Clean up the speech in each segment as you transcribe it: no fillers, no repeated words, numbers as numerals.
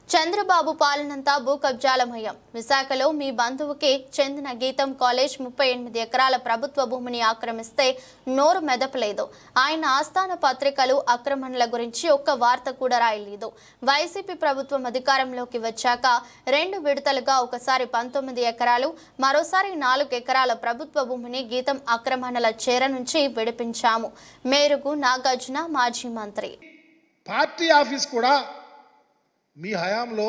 చంద్రబాబు పాలనంతా భూ కబ్జాలమయం. విశాఖలో మీ బంధువుకి చెందిన గీతం కాలేజ్ 38 ఎకరాల ప్రభుత్వ భూమిని ఆక్రమిస్తే నోరు మెదపలేదు. ఆయన ఆస్థాన పత్రికలు ఆక్రమణల గురించి ఒక్క వార్త కూడా రాయలేదు. వైసీపీ ప్రభుత్వం అధికారంలోకి వచ్చాక 2 విడతలుగా ఒకసారి 19 ఎకరాలు, మరోసారి 4 ఎకరాల ప్రభుత్వ భూమిని గీతం ఆక్రమణల చేర నుంచి విడిపించాము. మేరకు నాగార్జున మాజీ మంత్రి. పార్టీ ఆఫీస్ కూడా మీ హయాంలో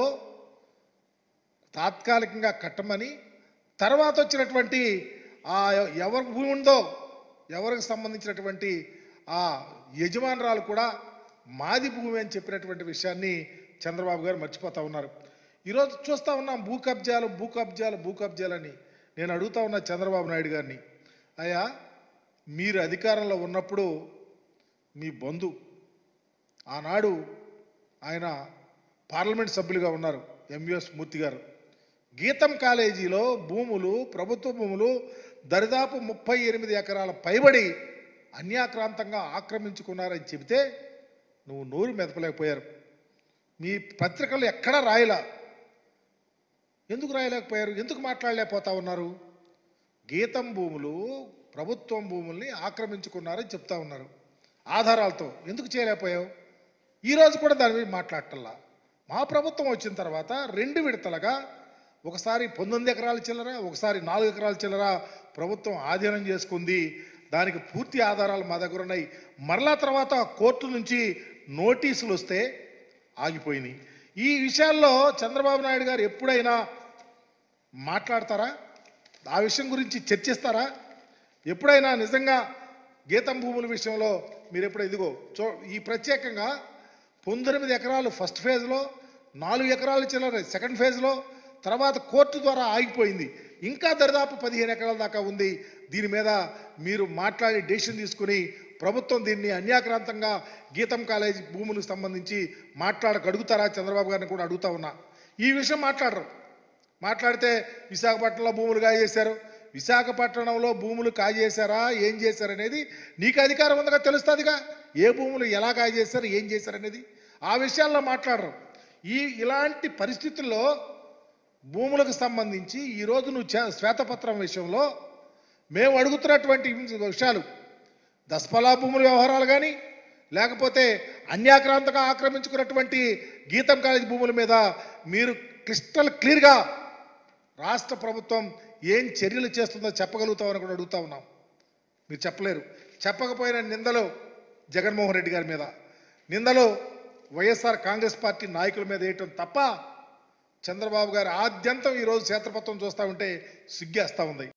తాత్కాలికంగా కట్టమని, తర్వాత వచ్చినటువంటి ఎవరి భూమి ఉందో ఎవరికి సంబంధించినటువంటి ఆ యజమానురాలు కూడా మాది భూమి అని చెప్పినటువంటి విషయాన్ని చంద్రబాబు గారు మర్చిపోతూ ఉన్నారు. ఈరోజు చూస్తూ ఉన్నాం భూ కబ్జాలు అని. నేను అడుగుతా ఉన్నా చంద్రబాబు నాయుడు గారిని, అయ్యా మీరు అధికారంలో ఉన్నప్పుడు మీ బంధు ఆనాడు ఆయన పార్లమెంట్ సభ్యులుగా ఉన్నారు ఎంవిఎస్ మూర్తి గారు, గీతం కాలేజీలో భూములు, ప్రభుత్వ భూములు దరిదాపు 38 ఎకరాల పైబడి అన్యాక్రాంతంగా ఆక్రమించుకున్నారని చెబితే నువ్వు నోరు మెదపలేకపోయారు. మీ పత్రికలు ఎక్కడా రాయలా. ఎందుకు రాయలేకపోయారు? ఎందుకు మాట్లాడలేకపోతా ఉన్నారు? గీతం భూములు, ప్రభుత్వం భూముల్ని ఆక్రమించుకున్నారని చెప్తా ఉన్నారు ఆధారాలతో. ఎందుకు చేయలేకపోయావు? ఈరోజు కూడా దాని మీద మాట్లాడటల్లా. మా ప్రభుత్వం వచ్చిన తర్వాత 2 విడతలుగా ఒకసారి 19 ఎకరాల చిల్లర, ఒకసారి 4 ఎకరాల చిల్లర ప్రభుత్వం ఆధీనం చేసుకుంది. దానికి పూర్తి ఆధారాలు మా దగ్గర ఉన్నాయి. మరలా తర్వాత కోర్టు నుంచి నోటీసులు వస్తే ఆగిపోయినాయి. ఈ విషయాల్లో చంద్రబాబు నాయుడు గారు ఎప్పుడైనా మాట్లాడతారా? ఆ విషయం గురించి చర్చిస్తారా? ఎప్పుడైనా నిజంగా గీతం భూముల విషయంలో మీరు ఎప్పుడు ఇదిగో ఈ ప్రత్యేకంగా 19 ఎకరాలు ఫస్ట్ ఫేజ్లో, 4 ఎకరాల చిల్లర సెకండ్ ఫేజ్లో, తర్వాత కోర్టు ద్వారా ఆగిపోయింది. ఇంకా దరిదాపు 15 ఎకరాల దాకా ఉంది. దీని మీద మీరు మాట్లాడి డెసిషన్ తీసుకుని ప్రభుత్వం దీన్ని అన్యాక్రాంతంగా గీతం కాలేజీ భూములకు సంబంధించి అడుగుతారా? చంద్రబాబు గారిని కూడా అడుగుతా ఉన్నా. ఈ విషయం మాట్లాడరు. మాట్లాడితే విశాఖపట్నంలో భూములు కాజేశారు, విశాఖపట్నంలో భూములు కాజేశారా, ఏం చేశారనేది నీకు అధికారం ఉందిగా, తెలుస్తుందిగా. ఏ భూములు ఎలా కాజేశారు, ఏం చేశారనేది ఆ విషయాల్లో మాట్లాడరు. ఇలాంటి పరిస్థితుల్లో భూములకు సంబంధించి ఈరోజు నువ్వు శ్వేతపత్రం విషయంలో మేము అడుగుతున్నటువంటి విషయాలు, దస్పలా భూముల వ్యవహారాలు కానీ, లేకపోతే అన్యాక్రాంతంగా ఆక్రమించుకున్నటువంటి గీతం కాలేజీ భూముల మీద మీరు క్రిస్టల్ క్లియర్గా రాష్ట్ర ప్రభుత్వం ఏం చర్యలు చేస్తుందో చెప్పగలుగుతామని కూడా అడుగుతా ఉన్నాం. మీరు చెప్పలేరు. చెప్పకపోయిన నిందలు జగన్మోహన్ రెడ్డి గారి మీద, నిందలు వైఎస్ఆర్ కాంగ్రెస్ పార్టీ నాయకుల మీద వేయటం తప్ప చంద్రబాబు గారు ఆద్యంతం ఈరోజు క్షేత్రపత్రం చూస్తూ ఉంటే సిగ్గేస్తూ ఉంది.